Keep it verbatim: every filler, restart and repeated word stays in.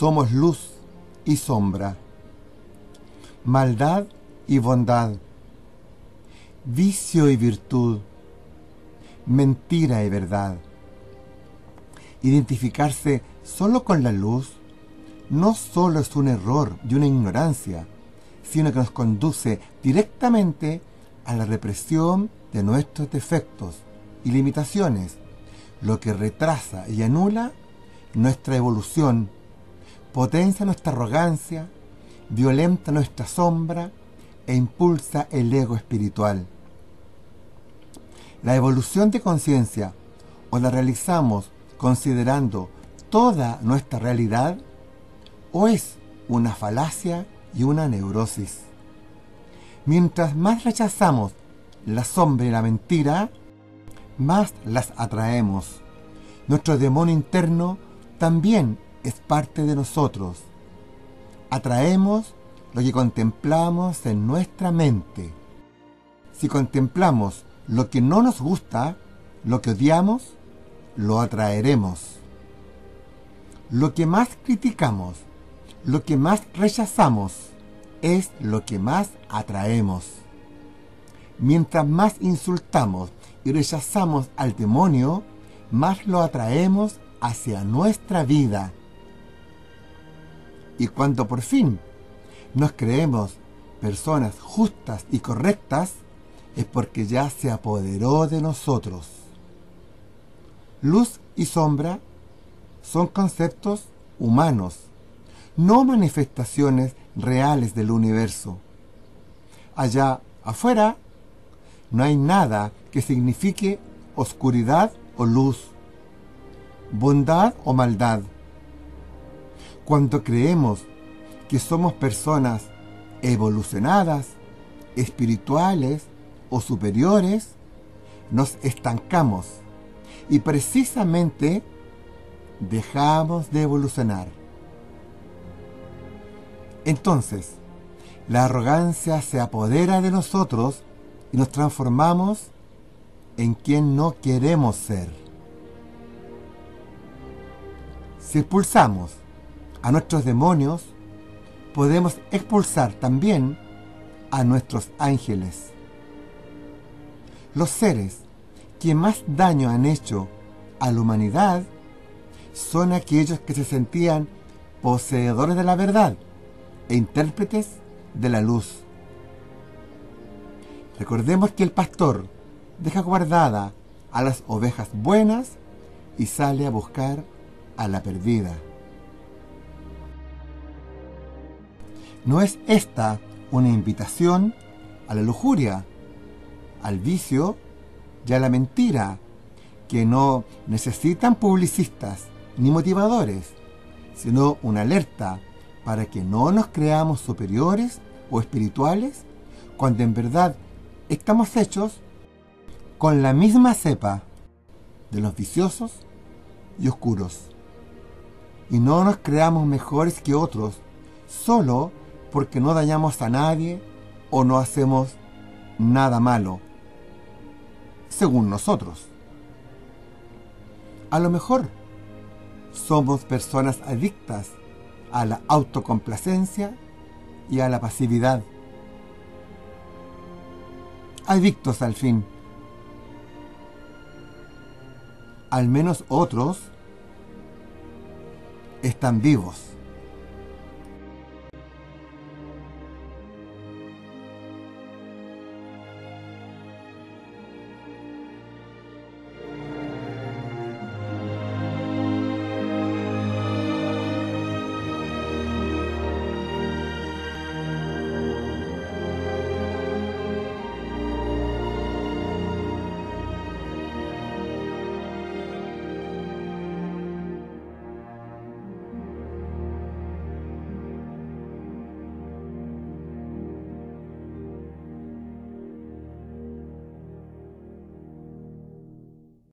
somos luz y sombra, maldad y bondad, vicio y virtud, mentira y verdad. Identificarse solo con la luz no solo es un error y una ignorancia, sino que nos conduce directamente a la represión de nuestros defectos y limitaciones, lo que retrasa y anula nuestra evolución, potencia nuestra arrogancia, violenta nuestra sombra e impulsa el ego espiritual. La evolución de conciencia o la realizamos considerando toda nuestra realidad o es una falacia y una neurosis. Mientras más rechazamos la sombra y la mentira, más las atraemos. Nuestro demonio interno también es parte de nosotros. Atraemos lo que contemplamos en nuestra mente. Si contemplamos lo que no nos gusta, lo que odiamos, lo atraeremos. Lo que más criticamos, lo que más rechazamos, es lo que más atraemos. Mientras más insultamos y rechazamos al demonio, más lo atraemos hacia nuestra vida. Y cuando por fin nos creemos personas justas y correctas, es porque ya se apoderó de nosotros. Luz y sombra son conceptos humanos, no manifestaciones reales del universo. Allá afuera no hay nada que signifique oscuridad o luz, bondad o maldad. Cuando creemos que somos personas evolucionadas, espirituales o superiores, nos estancamos y precisamente dejamos de evolucionar. Entonces, la arrogancia se apodera de nosotros y nos transformamos en quien no queremos ser. Si expulsamos a nuestros demonios, podemos expulsar también a nuestros ángeles. Los seres que más daño han hecho a la humanidad son aquellos que se sentían poseedores de la verdad e intérpretes de la luz. Recordemos que el pastor deja guardada a las ovejas buenas y sale a buscar a la perdida. ¿No es esta una invitación a la lujuria, al vicio y a la mentira, que no necesitan publicistas ni motivadores, sino una alerta para que no nos creamos superiores o espirituales cuando en verdad estamos hechos con la misma cepa de los viciosos y oscuros? Y no nos creamos mejores que otros solo porque no dañamos a nadie o no hacemos nada malo, según nosotros. A lo mejor somos personas adictas a la autocomplacencia y a la pasividad. Adictos al fin. Al menos otros están vivos.